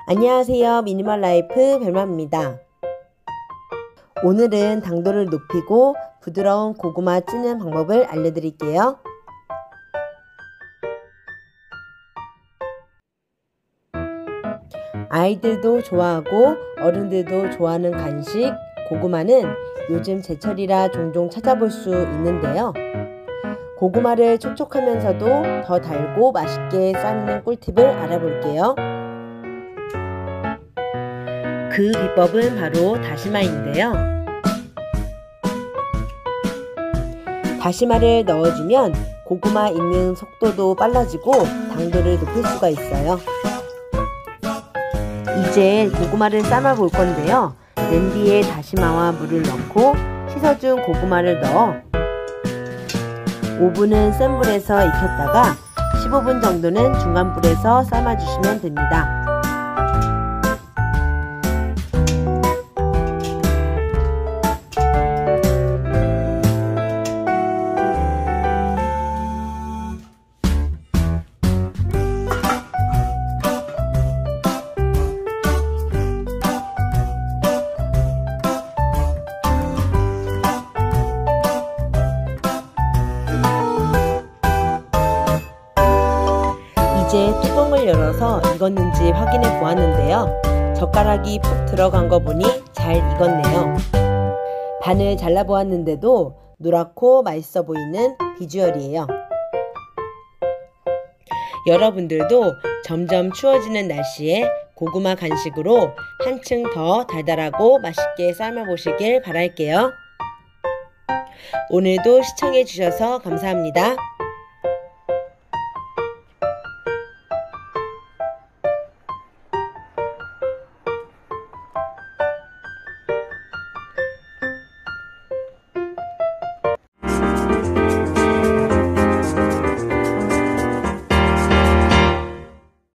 안녕하세요. 미니멀 라이프 별맘입니다. 오늘은 당도를 높이고 부드러운 고구마 찌는 방법을 알려드릴게요. 아이들도 좋아하고 어른들도 좋아하는 간식 고구마는 요즘 제철이라 종종 찾아볼 수 있는데요. 고구마를 촉촉하면서도 더 달고 맛있게 삶는 꿀팁을 알아볼게요. 그 비법은 바로 다시마인데요. 다시마를 넣어주면 고구마 익는 속도도 빨라지고 당도를 높일 수가 있어요. 이제 고구마를 삶아 볼 건데요. 냄비에 다시마와 물을 넣고 씻어준 고구마를 넣어 오븐은 센 불에서 익혔다가 15분 정도는 중간 불에서 삶아 주시면 됩니다. 이제 뚜껑을 열어서 익었는지 확인해 보았는데요. 젓가락이 푹 들어간 거 보니 잘 익었네요. 반을 잘라 보았는데도 노랗고 맛있어 보이는 비주얼이에요. 여러분들도 점점 추워지는 날씨에 고구마 간식으로 한층 더 달달하고 맛있게 삶아 보시길 바랄게요. 오늘도 시청해 주셔서 감사합니다.